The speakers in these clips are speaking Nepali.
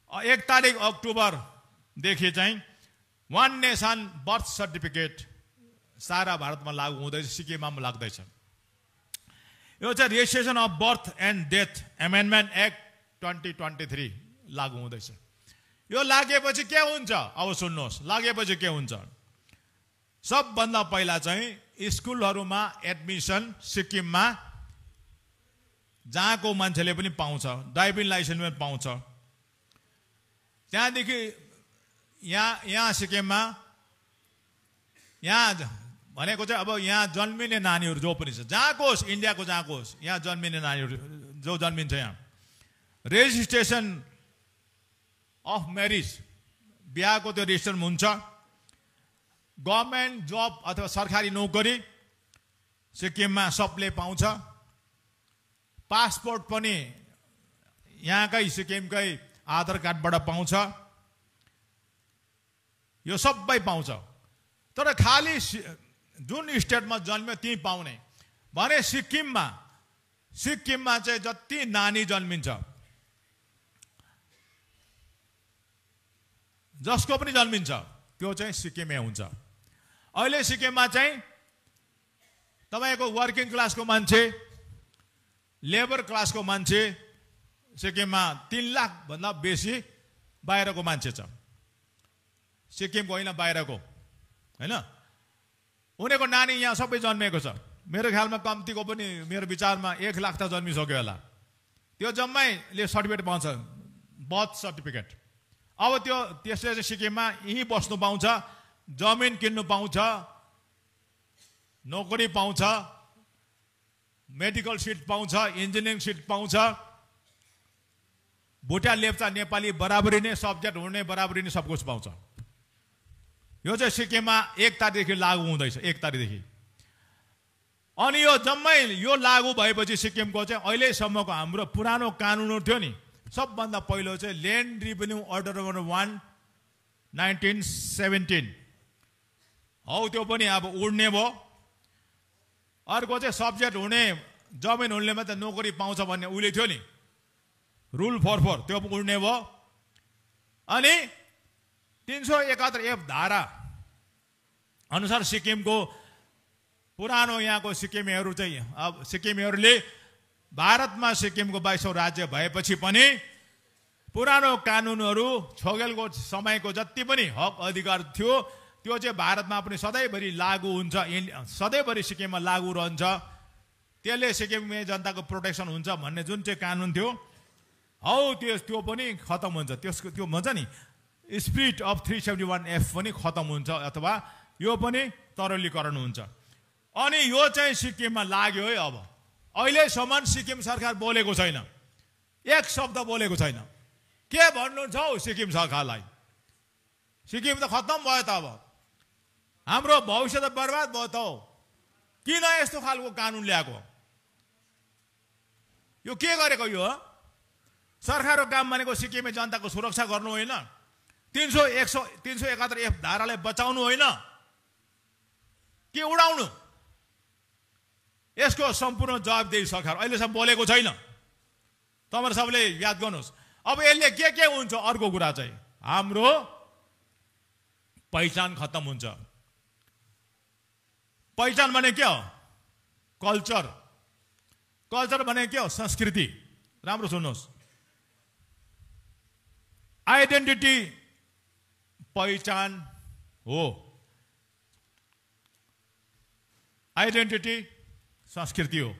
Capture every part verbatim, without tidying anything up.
एक तारिक अक्टोबरदेखि चाहिँ वान नेसन बर्थ सर्टिफिकेट सारा भारतमा लागू हुँदैछ, सिक्किममा पनि लाग्दैछ। यो चाहिँ registration of birth and death amendment act twenty twenty three लागू हुँदैछ। यो लागेपछि के हुन्छ अब सुन्नुहोस्, लागेपछि के हुन्छ। सबभन्दा पहिला चाहिँ स्कुलहरूमा एडमिसन सिक्किममा जहाँको मान्छेले पनि पाउँछ, ड्राइभिङ लाइसेन्स पनि पाउँछ। त्यहाँदेखि यहाँ यहाँ सिक्किममा यहाँ भनेको चाहिँ अब यहाँ जन्मिने नानीहरू जो पनि छ, जहाँको होस्, इन्डियाको जहाँको होस्, यहाँ जन्मिने नानीहरू जो जन्मिन्छ यहाँ रेजिस्ट्रेसन अफ म्यारिज बिहाको त्यो रेजिस्ट्रेसन हुन्छ। गभर्मेन्ट जब अथवा सरकारी नोकरी सिक्किममा सबले पाउँछ। पासपोर्ट पनि यहाँकै सिक्किमकै आधार कार्डबाट पाउँछ। यो सबै पाउँछ। तर खालि जुन स्टेटमा जन्म्यो त्यही पाउने भने सिक्किममा सिक्किममा चाहिँ जति नानी जन्मिन्छ, जसको पनि जन्मिन्छ त्यो चाहिँ सिक्किममै हुन्छ। अहिले सिक्किममा चाहिँ तपाईको वर्किङ क्लासको मान्छे, लेबर क्लासको मान्छे सिक्किममा तीन लाख भन्दा बेसी बाहिरको मान्छे छ। सिक्किमको होइन, बाहिरको हैन। उनीहरूको नानी यहाँ सबै जन्मेको छ। मेरो ख्यालमा कम्तीको पनि मेरो विचारमा एक लाख त जन्मिसक्यो होला। त्यो जम्मैले सर्टिफिकेट पाउँछ, बर्थ सर्टिफिकेट। अब त्यो त्यसले चाहिँ सिक्किममा यहीँ बस्नु पाउँछ, जमिन किन्नु पाउँछ, नोकरी पाउँछ, मेडिकल सिट पाउँछ, इन्जिनियरिङ सिट पाउँछ। भुटिया लेप्चा नेपाली बराबरी नै सब्जेक्ट हुने बराबरी नै सब कुछ पाउँछ। यो चाहिँ सिक्किममा एक तारिकदेखि लागू हुँदैछ, एक तारिकदेखि। अनि यो जम्मै यो लागू भएपछि सिक्किमको चाहिँ अहिलेसम्मको हाम्रो पुरानो कानुनहरू थियो नि, सबभन्दा पहिलो चाहिँ land revenue order number one nineteen seventeen हौ त्यो पनि अब उड्ने भयो। अर्को चाहिँ सब्जेक्ट हुने, जमिन हुनेले मात्रै नोकरी पाउँछ भन्ने उहिले थियो नि, रुल फोर फोर त्यो उड्ने भयो। अनि तीन सौ एकात्तर एफ धारा अनुसार सिक्किमको पुरानो यहाँको सिक्किमेहरू चाहिँ अब सिक्किमेहरूले भारतमा सिक्किमको बाइसौँ राज्य भएपछि पनि पुरानो कानुनहरू छोगेलको समयको जति पनि हक अधिकार थियो त्यो चाहिँ भारतमा पनि सधैँभरि लागू हुन्छ, सधैँभरि सिक्किममा लागू रहन्छ। त्यसले सिक्किमे जनताको प्रोटेक्सन हुन्छ भन्ने जुन चाहिँ कानुन थियो हौ त्यो त्यो पनि खतम हुन्छ। त्यसको त्यो भन्छ नि spirit of three seventy one F पनि खतम हुन्छ अथवा यो पनि तरलीकरण हुन्छ। अनि यो चाहिँ सिक्किममा लाग्यो है। अब अहिलेसम्म सिक्किम सरकार बोलेको छैन, एक शब्द बोलेको छैन। के भन्नु छ हौ सिक्किम सरकारलाई? सिक्किम त खत्तम भयो त। अब हाम्रो भविष्य त बर्बाद भयो त। किन यस्तो खालको कानुन ल्याएको? यो के गरेको? यो सरकारको काम भनेको सिक्किमे जनताको सुरक्षा गर्नु होइन, तीन सौ एक सौ तीन सौ एकात्तर एफ धारालाई बचाउनु होइन कि उडाउनु। यसको सम्पूर्ण जवाबदेही सरकार अहिलेसम्म बोलेको छैन। तपाईहरु सबले याद गर्नुहोस्। अब यसले के के हुन्छ? अर्को कुरा चाहिँ हाम्रो पहिचान खत्तम हुन्छ। पहिचान भने के हो? कल्चर। कल्चर भने के हो? संस्कृति। राम्रो सुन्नुहोस्। आइडेन्टिटी पहिचान हो। आइडेन्टिटी संस्कृति हो।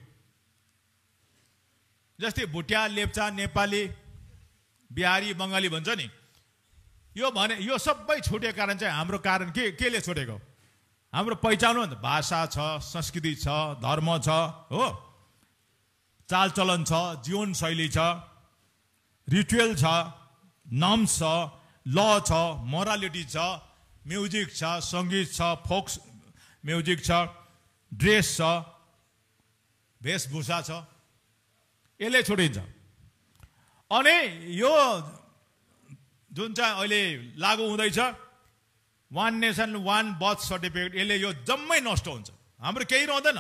जस्तै भुटिया, लेप्चा, नेपाली, बिहारी, बङ्गाली भन्छ नि, यो भने यो सबै छुटेको कारण चाहिँ हाम्रो कारण के केले छुटेको? हाम्रो पहिचान हो नि त। भाषा छ, संस्कृति छ, धर्म छ, हो, चालचलन छ, जीवनशैली छ, रिचुअल छ, नर्म्स छ, ल छ, मोरालिटी छ, म्युजिक छ, सङ्गीत छ, फोक म्युजिक छ, ड्रेस छ, वेशभूषा छ। यसले छुटिन्छ। अनि यो जुन चाहिँ अहिले लागू हुँदैछ one nation one birth certificate, यसले यो जम्मै नष्ट हुन्छ। हाम्रो केही रहँदैन।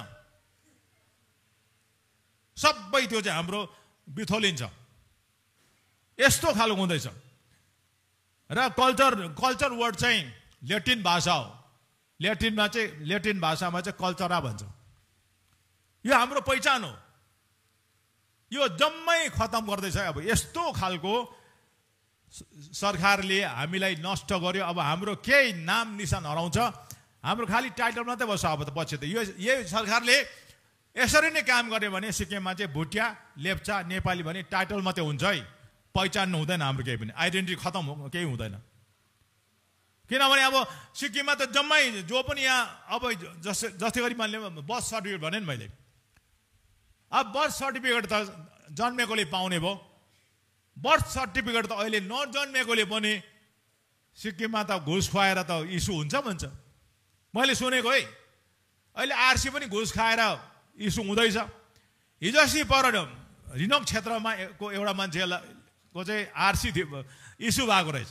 सबै त्यो चाहिँ हाम्रो बिथोलिन्छ। यस्तो खालको हुँदैछ। र कल्चर कल्चर वर्ड चाहिँ ल्याटिन भाषा हो। ल्याटिनमा चाहिँ ल्याटिन भाषामा चाहिँ कल्चरा भन्छ। यो हाम्रो पहिचान हो। यो जम्मै खतम गर्दैछ। अब यस्तो खालको सरकारले हामीलाई नष्ट गर्यो। अब हाम्रो केही नाम निशान हराउँछ। हाम्रो खालि टाइटल मात्रै बस्छ। अब त पछि त यो यही सरकारले यसरी नै काम गर्यो भने सिक्किममा चाहिँ भुटिया, लेप्चा, नेपाली भने टाइटल मात्रै हुन्छ है, पहिचान हुँदैन हाम्रो केही पनि, आइडेन्टिटी खतम हो, केही हुँदैन। किनभने अब सिक्किममा त जम्मै जो पनि यहाँ अब जस्तै जस्तै गरी मैले बर्थ सर्टिफिकेट भने नि मैले, अब बर्थ सर्टिफिकेट त जन्मेकोले पाउने भयो। बर्थ सर्टिफिकेट त अहिले नजन्मेकोले पनि सिक्किममा त घुस खुवाएर त इस्यु हुन्छ भन्छ मैले सुनेको है। अहिले आरसी पनि घुस खाएर इस्यु हुँदैछ। हिजो अस्ति पर रिनोक क्षेत्रमा को एउटा मान्छेलाई को चाहिँ आरसी इस्यु भएको रहेछ।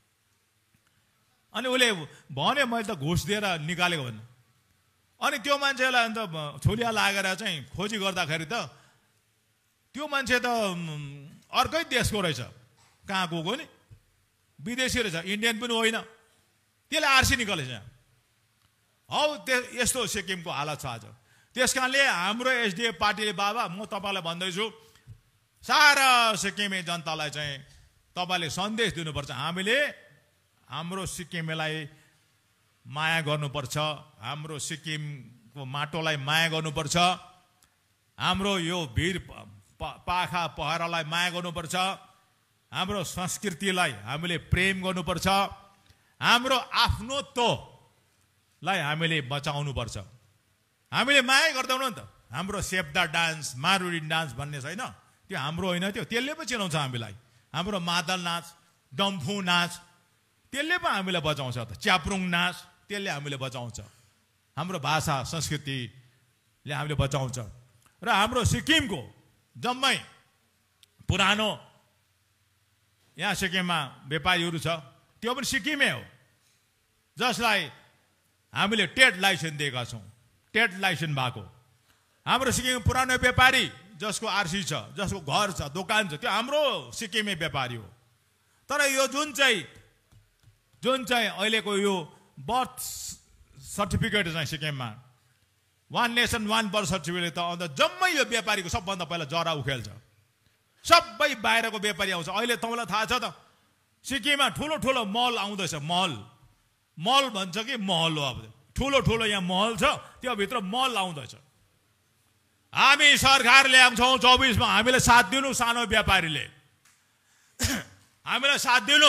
अनि उसले भन्यो मैले त घुस दिएर निकालेको भन्नु। अनि त्यो मान्छेलाई अन्त छोलिया लागेर चाहिँ खोजी गर्दाखेरि त त्यो मान्छे त अर्कै देशको रहेछ। कहाँ गएको नि, विदेशी रहेछ, इन्डियन पनि होइन। त्यसले आरसी निकालेछ। हौ त्यो यस्तो सिक्किमको हालत छ आज। त्यस कारणले हाम्रो एसडिएफ पार्टीले बाबा म तपाईँलाई भन्दैछु, सारा सिक्किमे जनतालाई चाहिँ तपाईँले सन्देश दिनुपर्छ। हामीले हाम्रो सिक्किमलाई माया गर्नुपर्छ। हाम्रो सिक्किमको माटोलाई माया गर्नुपर्छ। हाम्रो यो वीर पाखा पहरालाई माया गर्नुपर्छ। हाम्रो संस्कृतिलाई हामीले प्रेम गर्नुपर्छ। हाम्रो आफ्नोत्वलाई हामीले बचाउनुपर्छ। हामीले माया गर्दैनौँ नि त। हाम्रो सेप्दा डान्स, मारुडी डान्स भन्ने छैन, त्यो हाम्रो होइन। त्यो त्यसले पो चिनाउँछ हामीलाई। हाम्रो मादल नाच, डम्फु नाच, त्यसले पो हामीलाई बचाउँछ। त च्याप्रुङ नाच, त्यसले हामीले बचाउँछ। हाम्रो भाषा संस्कृतिले हामीले बचाउँछ। र हाम्रो सिक्किमको जम्मै पुरानो यहाँ सिक्किममा व्यापारीहरू छ, त्यो पनि सिक्किमै हो, जसलाई हामीले टेट लाइसेन्स दिएका छौँ। टेट लाइसेन्स भएको हाम्रो सिक्किम पुरानो व्यापारी जसको आरसी छ, जसको घर छ, दोकान छ, त्यो हाम्रो सिक्किमे व्यापारी हो। तर यो जुन चाहिँ जुन चाहिँ अहिलेको यो बर्थ सर्टिफिकेट चाहिँ सिक्किममा one nation one birth certificate त अन्त जम्मै यो व्यापारीको सबभन्दा पहिला जरा उखेल्छ। सबै बाहिरको व्यापारी आउँछ। अहिले तपाईँलाई थाहा छ त सिक्किममा ठुलो ठुलो मल आउँदैछ। मल मल भन्छ कि महल हो। अब ठुलो ठुलो यहाँ महल छ, त्यो भित्र मल आउँदैछ। हामी सरकार ल्याउँछौँ चौबिसमा, हामीले साथ दिनु सानो व्यापारीले, हामीलाई साथ दिनु।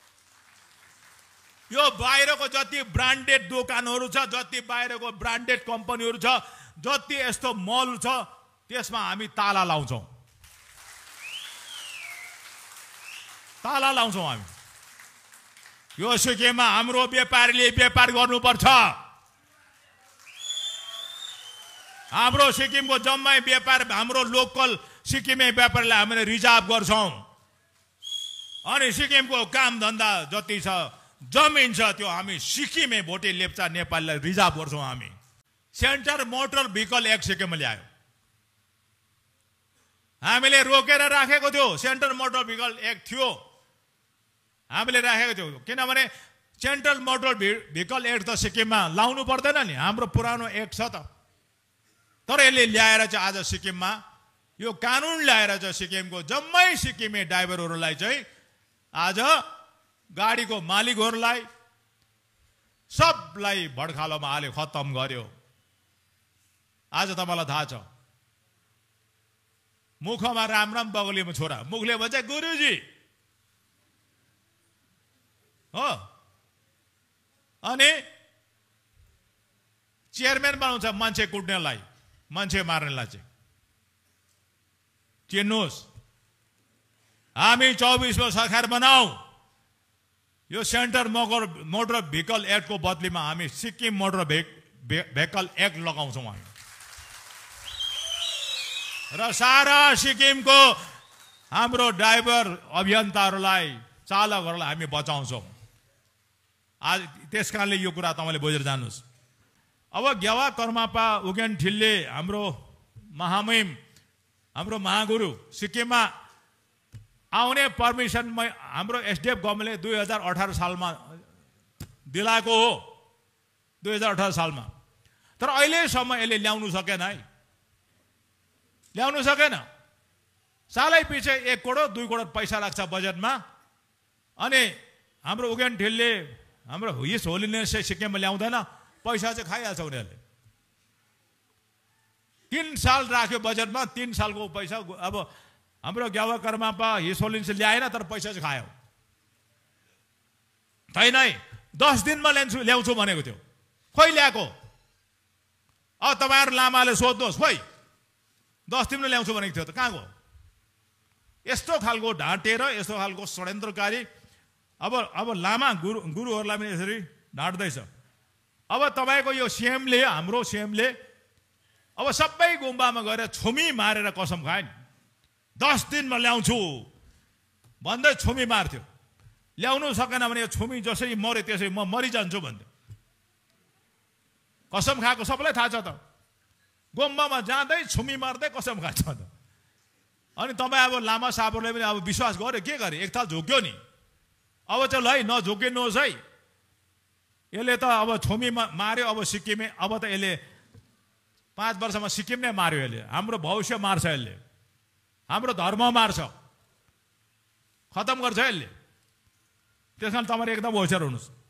यो बाहिरको जति ब्रान्डेड दोकानहरू छ, जति बाहिरको ब्रान्डेड कम्पनीहरू छ, जति यस्तो मल छ, त्यसमा हामी ताला लाउँछौँ। ताला लाउँछौँ हामी। यो सिक्किममा हाम्रो व्यापारीले व्यापार गर्नुपर्छ। हाम्रो सिक्किमको जम्मै व्यापार हाम्रो लोकल सिक्किमे व्यापारीलाई हामीले रिजर्भ गर्छौँ। अनि सिक्किमको काम धन्दा जति छ, जमिन छ, त्यो हामी सिक्किमे भोटे लेप्चा नेपालीलाई रिजर्भ गर्छौँ। हामी सेन्टर मोटर भेहिकल एक्ट सिक्किममा ल्यायो। हामीले रोकेर राखेको थियो। सेन्टर मोटर भेहिकल एक्ट थियो, हामीले राखेको थियो। किनभने सेन्ट्रल मोटर भेहिकल एक्ट त सिक्किममा लाउनु पर्दैन नि, हाम्रो पुरानो एक्ट छ त। तर यसले ल्याएर चाहिँ आज सिक्किममा यो कानुन ल्याएर चाहिँ सिक्किमको जम्मै सिक्किमे ड्राइभरहरूलाई चाहिँ आज गाडीको मालिकहरूलाई सबलाई भड्खालोमा हाल्यो, खत्तम गर्यो। आज तपाईँलाई थाहा छ, मुखमा राम राम बगलीमा छोरा, मुखले भन्छ गुरुजी हो, अनि चेयरम्यान बनाउँछ मान्छे कुट्नेलाई, मान्छे मार्नेलाई चाहिँ। चिन्नुहोस्, हामी चौबिसमा सरकार बनाऊ। यो सेन्टर मोटर मोटर भेहिकल एक्टको बदलीमा हामी सिक्किम मोटर भेहिकल एक्ट लगाउँछौँ हामी। र सारा सिक्किमको हाम्रो ड्राइभर अभियन्ताहरूलाई, चालकहरूलाई हामी बचाउँछौँ। आज त्यस कारणले यो कुरा तपाईँले बुझेर जानुहोस्। अब गेवा कर्मापा उगेन ठिल्ले हाम्रो महामहिम, हाम्रो महागुरु सिक्किममा आउने पर्मिसन हाम्रो एसडिएफ गभर्मेन्टले दुई हजार अठार सालमा दिलाएको हो, दुई हजार अठार सालमा। तर अहिलेसम्म यसले ल्याउनु सकेन है, ल्याउनु सकेन। सालै पछि एक करोड दुई करोड पैसा लाग्छ बजेटमा, अनि हाम्रो उगेन ठिलले हाम्रो हिस होलिनेस चाहिँ सिक्किममा ल्याउँदैन, पैसा चाहिँ खाइहाल्छ उनीहरूले। तीन साल राख्यो बजेटमा, तीन सालको पैसा अब हाम्रो ग्यावा कर्मापा हिस होलिनेस ल्याएन, तर पैसा चाहिँ खायो। छैन है, दस दिनमा ल्याउँछु ल्याउँछु भनेको थियो, खोइ ल्याएको? अब तपाईँहरू लामाले सोध्नुहोस्, खोइ दस दिनमा ल्याउँछु भनेको थियो त कहाँ गयो? यस्तो खालको ढाँटेर, यस्तो खालको षड्यन्त्रकारी। अब अब लामा गुरु गुरुहरूलाई पनि यसरी ढाँट्दैछ। अब तपाईँको यो सिएमले, हाम्रो सिएमले अब सबै गुम्बामा गएर छुमी मारेर कसम खायो नि, दस दिनमा ल्याउँछु भन्दै छुमी मार्थ्यो। ल्याउनु सकेन भने यो छुमी जसरी मऱ्यो त्यसरी म मरिजान्छु भन्थ्यो। कसम खाएको सबैलाई थाहा छ त, गुम्बामा जाँदै छुमी मार्दै कसम खान्छ त। अनि तपाईँ अब लामा साहबहरूले पनि अब विश्वास गर्यो, के गरे? एकताल झुक्यो नि, अब चाहिँ ल है नझुकिनुहोस् है, यसले त अब छुमी मार्यो, अब सिक्किमे, अब त यसले पाँच वर्षमा सिक्किम नै मार्यो, यसले हाम्रो भविष्य मार्छ, यसले हाम्रो धर्म मार्छ, खतम गर्छ यसले। त्यस कारण तपाईँहरू एकदम होसियार हुनुहोस्।